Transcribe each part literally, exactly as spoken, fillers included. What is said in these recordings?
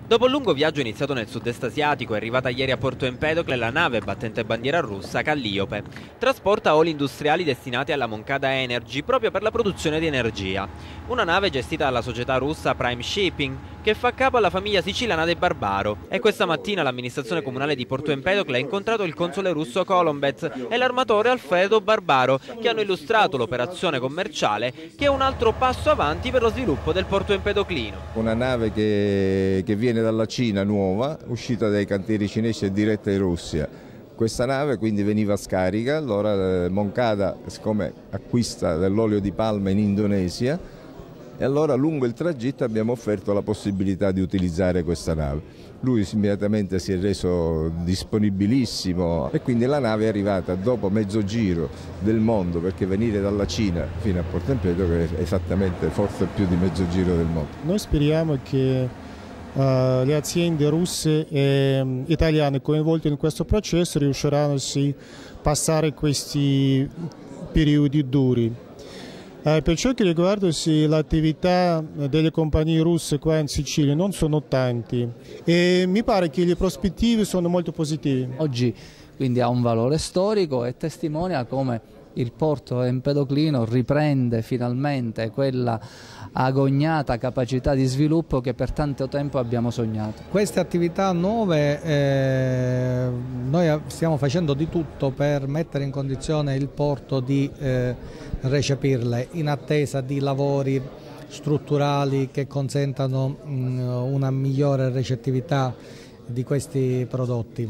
Dopo un lungo viaggio iniziato nel sud-est asiatico, è arrivata ieri a Porto Empedocle la nave battente bandiera russa Calliope. Trasporta oli industriali destinati alla Moncada Energy proprio per la produzione di energia. Una nave gestita dalla società russa Prime Shipping, che fa capo alla famiglia siciliana dei Barbaro. E questa mattina l'amministrazione comunale di Porto Empedocle ha incontrato il console russo Kolombets e l'armatore Alfredo Barbaro, che hanno illustrato l'operazione commerciale, che è un altro passo avanti per lo sviluppo del porto empedoclino. Una nave che, che viene dalla Cina, nuova, uscita dai cantieri cinesi e diretta in Russia. Questa nave quindi veniva scarica, allora Moncada, siccome acquista dell'olio di palma in Indonesia, e allora lungo il tragitto abbiamo offerto la possibilità di utilizzare questa nave. Lui immediatamente si è reso disponibilissimo e quindi la nave è arrivata dopo mezzo giro del mondo, perché venire dalla Cina fino a Porto Empedocle è esattamente, forse più di mezzo giro del mondo. Noi speriamo che uh, le aziende russe e um, italiane coinvolte in questo processo riusciranno a passare questi periodi duri. Eh, per ciò che riguarda l'attività delle compagnie russe qua in Sicilia non sono tanti e mi pare che le prospettive sono molto positive. Oggi quindi ha un valore storico e testimonia come il porto empedoclino riprende finalmente quella agognata capacità di sviluppo che per tanto tempo abbiamo sognato. Queste attività nuove eh, noi stiamo facendo di tutto per mettere in condizione il porto di eh, recepirle, in attesa di lavori strutturali che consentano mh, una migliore recettività di questi prodotti.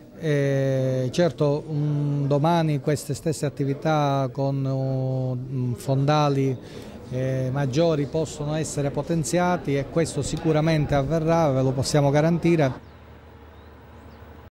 E certo um, domani queste stesse attività con uh, fondali eh, maggiori possono essere potenziati e questo sicuramente avverrà, ve lo possiamo garantire.